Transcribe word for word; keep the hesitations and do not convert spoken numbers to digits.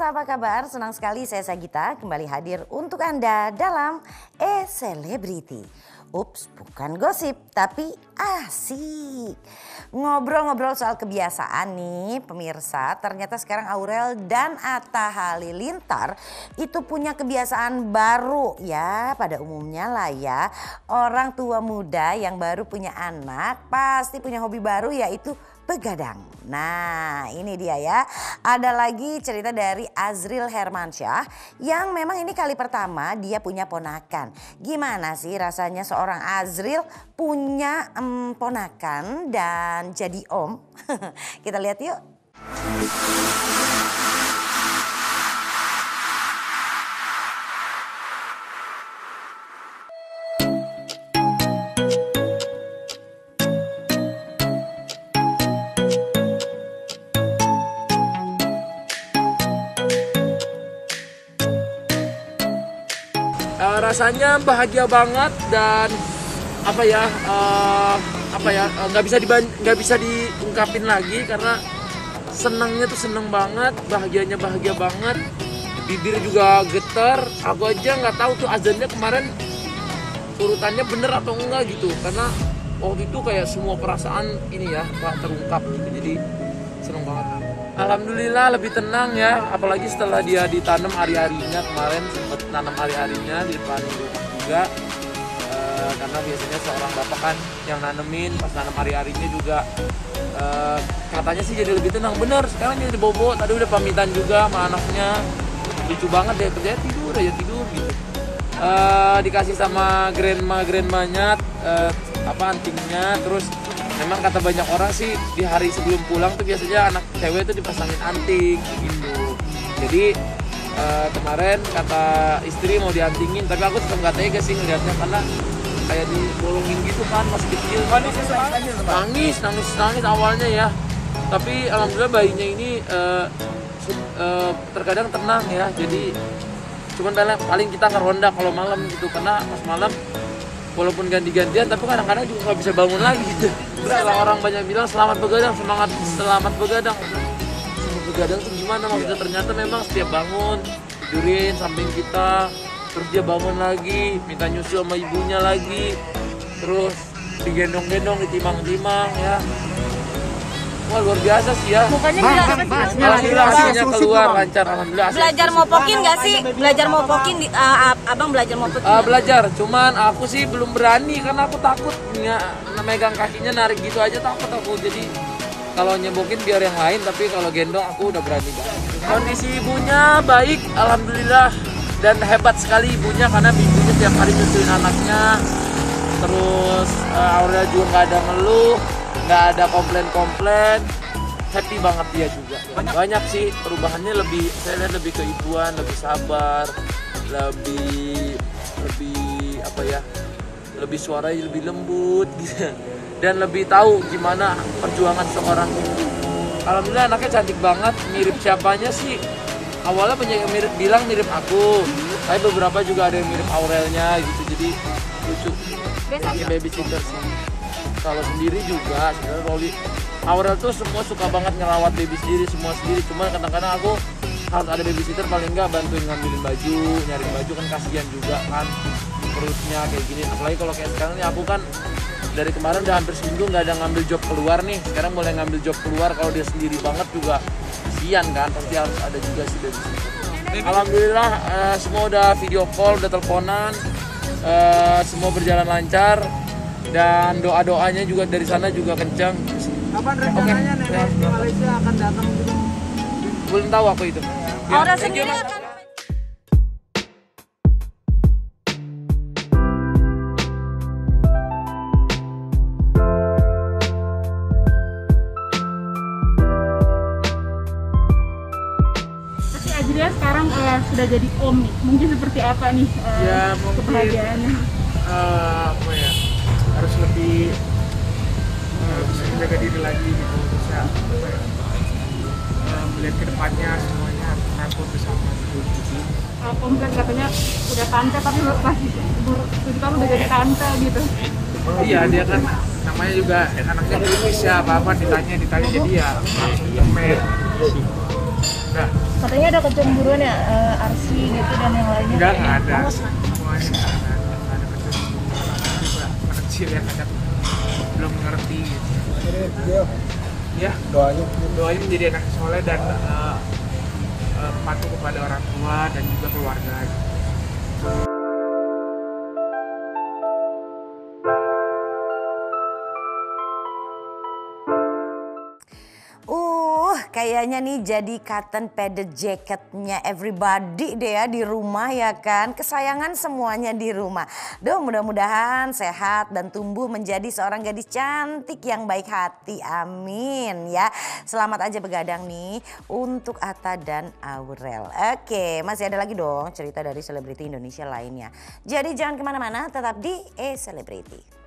apa kabar? Senang sekali saya Sagita kembali hadir untuk Anda dalam E-Celebrity. Ups, bukan gosip tapi asik. Ngobrol-ngobrol soal kebiasaan nih pemirsa. Ternyata sekarang Aurel dan Atta Halilintar itu punya kebiasaan baru ya. Pada umumnya lah ya, orang tua muda yang baru punya anak pasti punya hobi baru yaitu begadang. Nah ini dia ya, ada lagi cerita dari Azril Hermansyah yang memang ini kali pertama dia punya ponakan. Gimana sih rasanya seorang Azril punya um, ponakan dan jadi om? Kita lihat yuk. Uh, rasanya bahagia banget dan apa ya uh, apa ya nggak uh, bisa nggak bisa diungkapin lagi karena senangnya tuh seneng banget, bahagianya bahagia banget, bibir juga getar. Aku aja nggak tahu tuh azannya kemarin urutannya bener atau enggak gitu karena waktu itu kayak semua perasaan ini ya Pak terungkap gitu, jadi seneng banget. Alhamdulillah lebih tenang ya, apalagi setelah dia ditanam hari-harinya kemarin, sempat nanam hari-harinya di depan rumah juga e, karena biasanya seorang bapak kan yang nanemin pas nanam hari-harinya juga e, katanya sih jadi lebih tenang. Bener, sekarang jadi bobo, tadi udah pamitan juga sama anaknya, lucu banget deh, kerjanya tidur aja tidur gitu. E, dikasih sama grandma grandmanya e, apa antingnya, terus memang kata banyak orang sih di hari sebelum pulang tuh biasanya anak cewek tuh dipasangin anting gitu. Jadi uh, kemarin kata istri mau diantingin, tapi aku tetap nggak tega sih ngeliatnya karena kayak dibolongin gitu kan masih kecil. Nangis, nangis, nangis awalnya ya. Tapi alhamdulillah bayinya ini uh, uh, terkadang tenang ya. Jadi cuman paling kita ngeronda kalau malam gitu karena pas malam walaupun ganti-gantian tapi kadang-kadang juga nggak bisa bangun lagi gitu. Setelah orang banyak bilang selamat begadang, semangat selamat begadang. Selamat begadang tuh gimana maksudnya? Ternyata memang setiap bangun tidurin samping kita, terus dia bangun lagi, minta nyusu sama ibunya lagi, terus digendong-gendong, ditimang-timang ya. Wah luar biasa sih ya. Mukanya gila. Alhamdulillah hasilnya keluar lancar, alhamdulillah. Belajar mopokin nggak sih? Belajar mopokin, uh, abang belajar mopokin? Uh, belajar, cuman aku sih belum berani karena aku takut ya, megang kakinya narik gitu aja takut aku. Jadi kalau nyebokin biar yang lain, tapi kalau gendong aku udah berani banget. Kondisi ibunya baik, alhamdulillah, dan hebat sekali ibunya karena ibunya tiap hari nyusuin anaknya. Terus uh, Aurel juga nggak ada ngeluh, nggak ada komplain-komplain, happy banget dia juga. Banyak, Banyak sih perubahannya, lebih saya lihat lebih keibuan, lebih sabar, lebih lebih apa ya, lebih suaranya lebih lembut gitu. Dan lebih tahu gimana perjuangan seorang ibu. Alhamdulillah anaknya cantik banget, mirip siapanya sih? Awalnya banyak yang mirip bilang mirip aku, tapi beberapa juga ada yang mirip Aurelnya gitu, jadi lucu. Ini babysitter sih. Kalau sendiri juga sebenarnya Rolly Aurel tuh semua suka banget ngerawat baby sendiri, semua sendiri. Cuma kadang-kadang aku harus ada babysitter paling nggak bantuin ngambilin baju, nyariin baju kan kasihan juga kan perutnya kayak gini. Apalagi kalau kayak sekarang nih aku kan dari kemarin udah hampir seminggu nggak ada ngambil job keluar nih. Sekarang mulai ngambil job keluar, kalau dia sendiri banget juga kasihan kan, pasti harus ada juga si babysitter. Alhamdulillah uh, semua udah video call, udah teleponan, uh, semua berjalan lancar. Dan doa-doanya juga dari sana juga kencang. Kapan rencananya okay. Nenek di Malaysia akan datang juga? Belum tahu aku itu. Aurel sendiri akan... Tapi Azril sekarang uh, sudah jadi om nih. Mungkin seperti apa nih uh, ya, mungkin, kebahagiaannya? Uh, apa ya? Harus lebih uh, bisa menjaga diri lagi gitu, bisa apa ya, uh, melihat ke depannya semuanya takut bersama gitu. Uh, om kan katanya udah tante tapi masih tujuh tahun udah jadi tante gitu. Oh iya, dia kan namanya juga anaknya kritis ya, apa-apa ditanya ditanya jadi ya langsung komen. Nah, Katanya ada kecemburuan ya, uh, Arsi gitu dan yang lainnya. Enggak, nggak ada. Semuanya nggak ada. Nggak ada kecemburuan. Juga anak kecil yang kadang belum mengerti gitu. Ya, doanya doanya menjadi anak soleh dan uh, uh, patuh kepada orang tua dan juga keluarga. Uh, kayaknya nih jadi cotton padded jacketnya everybody deh ya di rumah ya kan. Kesayangan semuanya di rumah. Duh, mudah-mudahan sehat dan tumbuh menjadi seorang gadis cantik yang baik hati. Amin ya. Selamat aja begadang nih untuk Atta dan Aurel. Oke, masih ada lagi dong cerita dari selebriti Indonesia lainnya. Jadi jangan kemana-mana, tetap di E-Selebriti.